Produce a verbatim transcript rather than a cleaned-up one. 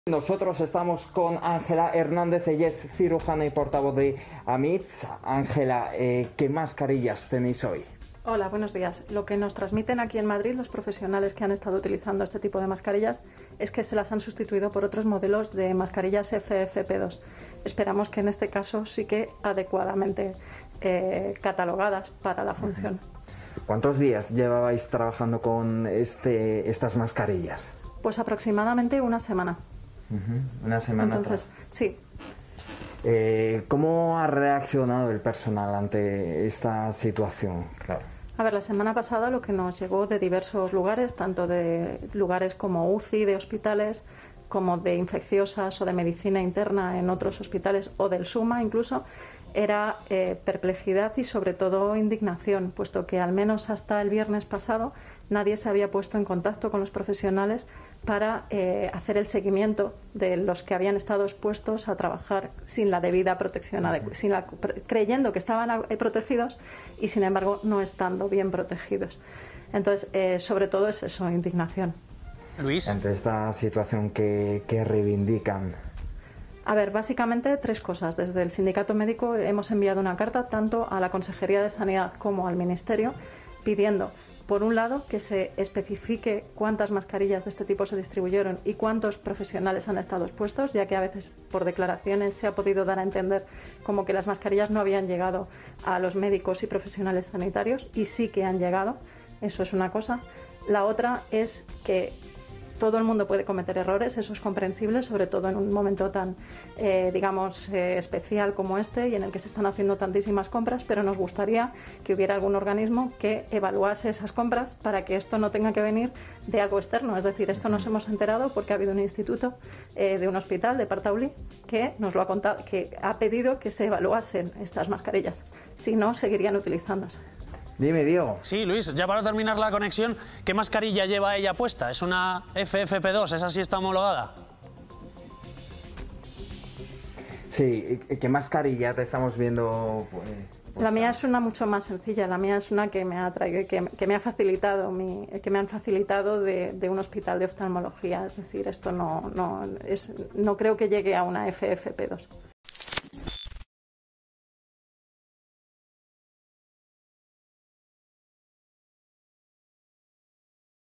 Nosotros estamos con Ángela Hernández, ella es cirujana y portavoz de AMITS. Ángela, eh, ¿qué mascarillas tenéis hoy? Hola, buenos días. Lo que nos transmiten aquí en Madrid los profesionales que han estado utilizando este tipo de mascarillas es que se las han sustituido por otros modelos de mascarillas F F P dos. Esperamos que en este caso sí que adecuadamente eh, catalogadas para la función. ¿Cuántos días llevabais trabajando con este, estas mascarillas? Pues aproximadamente una semana. Uh-huh. Una semana. Entonces, atrás. sí. Eh, ¿Cómo ha reaccionado el personal ante esta situación? Claro. A ver, la semana pasada lo que nos llegó de diversos lugares, tanto de lugares como U C I, de hospitales, como de infecciosas o de medicina interna en otros hospitales, o del SUMA incluso, era eh, perplejidad y sobre todo indignación, puesto que al menos hasta el viernes pasado nadie se había puesto en contacto con los profesionales para eh, hacer el seguimiento de los que habían estado expuestos a trabajar sin la debida protección, sin la, creyendo que estaban protegidos y sin embargo no estando bien protegidos. Entonces, eh, sobre todo es eso, indignación. Luis. Ante esta situación que, que reivindican. A ver, básicamente tres cosas. Desde el sindicato médico hemos enviado una carta tanto a la Consejería de Sanidad como al Ministerio pidiendo, por un lado, que se especifique cuántas mascarillas de este tipo se distribuyeron y cuántos profesionales han estado expuestos, ya que a veces por declaraciones se ha podido dar a entender como que las mascarillas no habían llegado a los médicos y profesionales sanitarios, y sí que han llegado. Eso es una cosa. La otra es que todo el mundo puede cometer errores, eso es comprensible, sobre todo en un momento tan, eh, digamos, eh, especial como este y en el que se están haciendo tantísimas compras, pero nos gustaría que hubiera algún organismo que evaluase esas compras para que esto no tenga que venir de algo externo. Es decir, esto nos hemos enterado porque ha habido un instituto eh, de un hospital de Partaulí que nos lo ha contado, que ha pedido que se evaluasen estas mascarillas. Si no, seguirían utilizándose. Dime, Diego. Sí, Luis, ya para terminar la conexión, ¿qué mascarilla lleva ella puesta? ¿Es una F F P dos? ¿Esa sí está homologada? Sí, ¿qué mascarilla te estamos viendo? Pues, pues, la mía es una mucho más sencilla. La mía es una que me ha traído, que, que me ha facilitado, mi, que me han facilitado de, de un hospital de oftalmología. Es decir, esto no, no, es, no creo que llegue a una F F P dos.